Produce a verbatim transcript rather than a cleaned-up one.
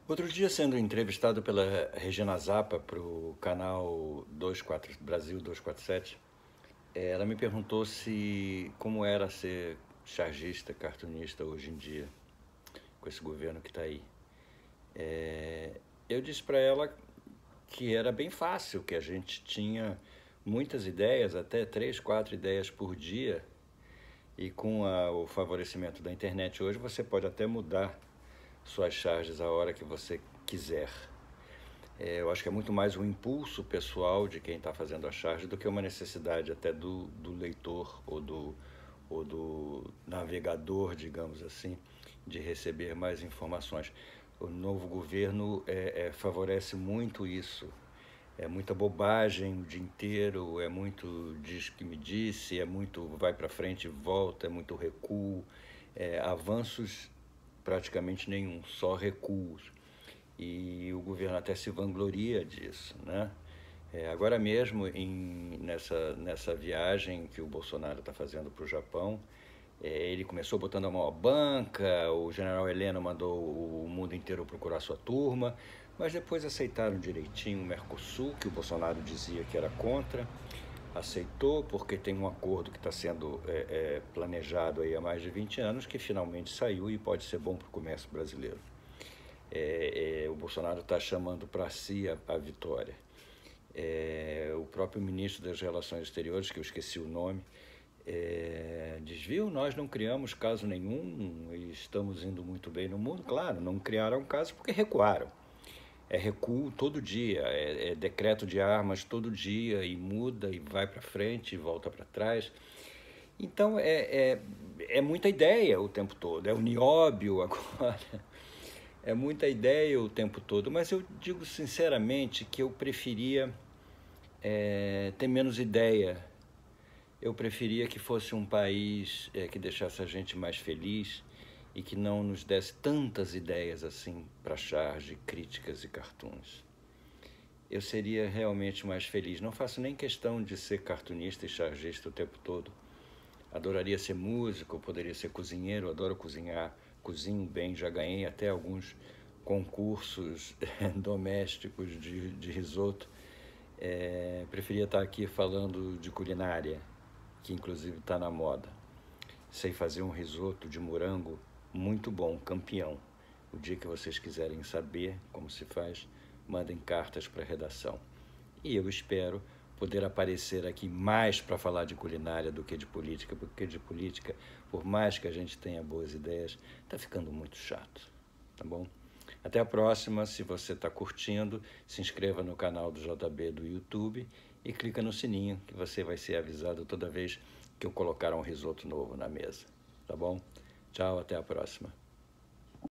Outro dia, sendo entrevistado pela Regina Zappa para o canal vinte e quatro, Brasil duzentos e quarenta e sete, ela me perguntou se como era ser chargista, cartunista hoje em dia, com esse governo que está aí. É, eu disse para ela que era bem fácil, que a gente tinha muitas ideias, até três, quatro ideias por dia, e com a, o favorecimento da internet hoje você pode até mudar suas charges a hora que você quiser. É, eu acho que é muito mais um impulso pessoal de quem está fazendo a charge do que uma necessidade até do, do leitor ou do, ou do navegador, digamos assim, de receber mais informações. O novo governo é, é, favorece muito isso. É muita bobagem o dia inteiro, é muito diz que me disse, é muito vai para frente e volta, é muito recuo, é, avanços praticamente nenhum, só recuos. E o governo até se vangloria disso, né? É, agora mesmo, em, nessa, nessa viagem que o Bolsonaro está fazendo para o Japão, é, ele começou botando a mão à banca, o general Heleno mandou o mundo inteiro procurar sua turma, mas depois aceitaram direitinho o Mercosul, que o Bolsonaro dizia que era contra, aceitou porque tem um acordo que está sendo é, é, planejado aí há mais de vinte anos, que finalmente saiu e pode ser bom para o comércio brasileiro. É, é, o Bolsonaro está chamando para si a, a vitória. É, o próprio ministro das Relações Exteriores, que eu esqueci o nome, é, diz, viu, nós não criamos caso nenhum e estamos indo muito bem no mundo. Claro, não criaram caso porque recuaram. É recuo todo dia, é, é decreto de armas todo dia e muda e vai para frente e volta para trás. Então é, é, é muita ideia o tempo todo, é o nióbio agora, é muita ideia o tempo todo, mas eu digo sinceramente que eu preferia é, ter menos ideia. Eu preferia que fosse um país é, que deixasse a gente mais feliz e que não nos desse tantas ideias assim para charge, críticas e cartoons. Eu seria realmente mais feliz. Não faço nem questão de ser cartunista e chargista o tempo todo. Adoraria ser músico, poderia ser cozinheiro, adoro cozinhar, cozinho bem, já ganhei até alguns concursos domésticos de, de risoto. É, preferia estar aqui falando de culinária, que inclusive está na moda. Sei fazer um risoto de morango muito bom, campeão. O dia que vocês quiserem saber como se faz, mandem cartas para a redação. E eu espero poder aparecer aqui mais para falar de culinária do que de política, porque de política, por mais que a gente tenha boas ideias, está ficando muito chato, tá bom? Até a próxima. Se você está curtindo, se inscreva no canal do J B do YouTube e clica no sininho, que você vai ser avisado toda vez que eu colocar um risoto novo na mesa, tá bom? Tchau, até a próxima.